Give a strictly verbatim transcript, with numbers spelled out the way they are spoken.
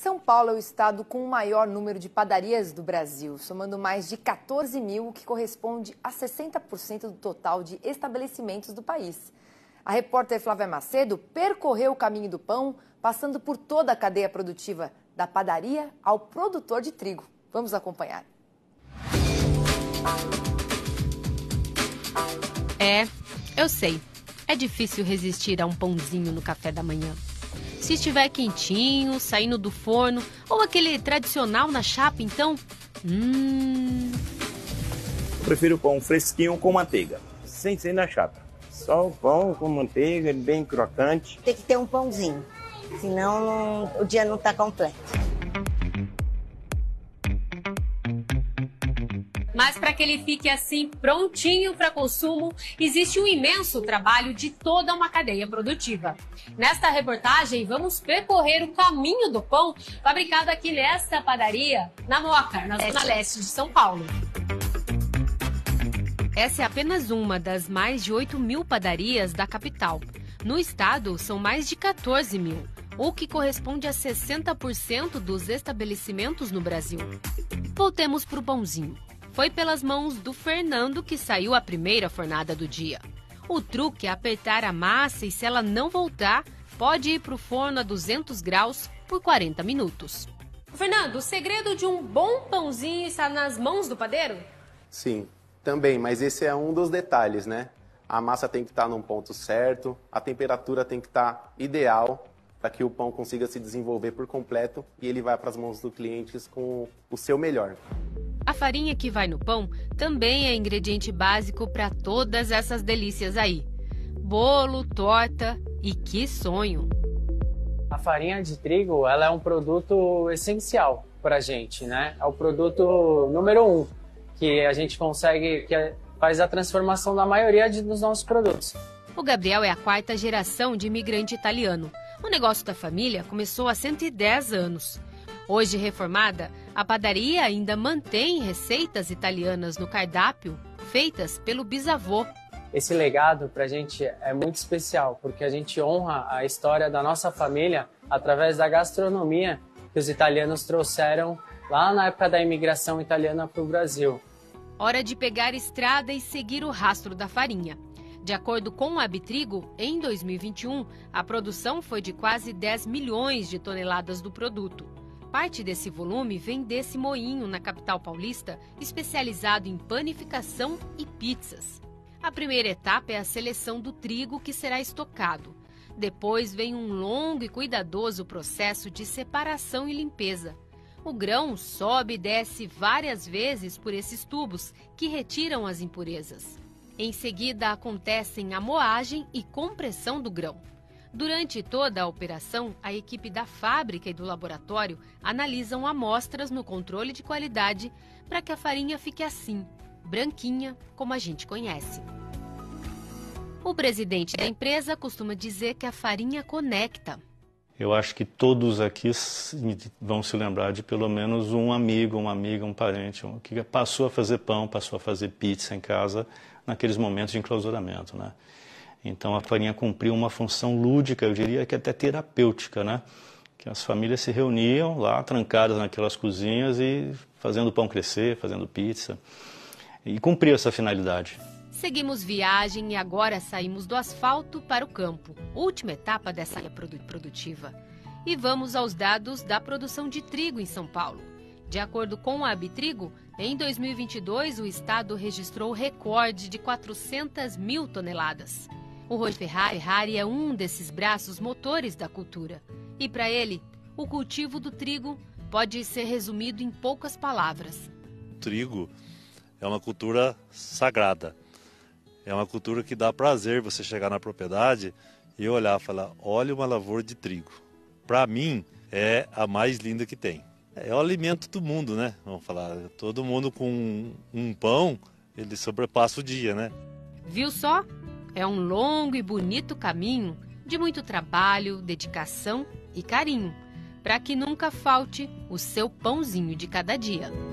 São Paulo é o estado com o maior número de padarias do Brasil, somando mais de quatorze mil, o que corresponde a sessenta por cento do total de estabelecimentos do país. A repórter Flávia Macedo percorreu o caminho do pão, passando por toda a cadeia produtiva, da padaria ao produtor de trigo. Vamos acompanhar. É, eu sei. É difícil resistir a um pãozinho no café da manhã. Se estiver quentinho, saindo do forno, ou aquele tradicional na chapa, então... Hum... Eu prefiro o pão fresquinho com manteiga, sem ser na chapa. Só o pão com manteiga, bem crocante. Tem que ter um pãozinho, senão não, o dia não está completo. Mas para que ele fique assim prontinho para consumo, existe um imenso trabalho de toda uma cadeia produtiva. Nesta reportagem, vamos percorrer o caminho do pão fabricado aqui nesta padaria, na Moca, na zona leste de São Paulo. Essa é apenas uma das mais de oito mil padarias da capital. No estado, são mais de quatorze mil, o que corresponde a sessenta por cento dos estabelecimentos no Brasil. Voltemos para o pãozinho. Foi pelas mãos do Fernando que saiu a primeira fornada do dia. O truque é apertar a massa e, se ela não voltar, pode ir para o forno a duzentos graus por quarenta minutos. Fernando, o segredo de um bom pãozinho está nas mãos do padeiro? Sim, também, mas esse é um dos detalhes, né? A massa tem que estar num ponto certo, a temperatura tem que estar ideal para que o pão consiga se desenvolver por completo e ele vai para as mãos dos clientes com o seu melhor. A farinha que vai no pão também é ingrediente básico para todas essas delícias aí. Bolo, torta e que sonho! A farinha de trigo, ela é um produto essencial para a gente, né? É o produto número um que a gente consegue, que faz a transformação da maioria de, dos nossos produtos. O Gabriel é a quarta geração de imigrante italiano. O negócio da família começou há cento e dez anos. Hoje reformada, a padaria ainda mantém receitas italianas no cardápio, feitas pelo bisavô. Esse legado para a gente é muito especial, porque a gente honra a história da nossa família através da gastronomia que os italianos trouxeram lá na época da imigração italiana para o Brasil. Hora de pegar estrada e seguir o rastro da farinha. De acordo com o Abitrigo, em dois mil e vinte e um, a produção foi de quase dez milhões de toneladas do produto. Parte desse volume vem desse moinho na capital paulista, especializado em panificação e pizzas. A primeira etapa é a seleção do trigo que será estocado. Depois vem um longo e cuidadoso processo de separação e limpeza. O grão sobe e desce várias vezes por esses tubos, que retiram as impurezas. Em seguida, acontecem a moagem e compressão do grão. Durante toda a operação, a equipe da fábrica e do laboratório analisam amostras no controle de qualidade para que a farinha fique assim, branquinha, como a gente conhece. O presidente da empresa costuma dizer que a farinha conecta. Eu acho que todos aqui vão se lembrar de pelo menos um amigo, uma amiga, um parente que passou a fazer pão, passou a fazer pizza em casa naqueles momentos de enclausuramento, né? Então a farinha cumpriu uma função lúdica, eu diria que até terapêutica, né? Que as famílias se reuniam lá, trancadas naquelas cozinhas e fazendo o pão crescer, fazendo pizza. E cumpriu essa finalidade. Seguimos viagem e agora saímos do asfalto para o campo, última etapa dessa área produtiva. E vamos aos dados da produção de trigo em São Paulo. De acordo com a Abitrigo, em dois mil e vinte e dois o estado registrou recorde de quatrocentas mil toneladas. O Roger Ferrari, Ferrari é um desses braços motores da cultura. E para ele, o cultivo do trigo pode ser resumido em poucas palavras. O trigo é uma cultura sagrada. É uma cultura que dá prazer você chegar na propriedade e olhar e falar, olha uma lavoura de trigo. Para mim, é a mais linda que tem. É o alimento do mundo, né? Vamos falar, todo mundo com um pão, ele sobrepassa o dia, né? Viu só? É um longo e bonito caminho de muito trabalho, dedicação e carinho, para que nunca falte o seu pãozinho de cada dia.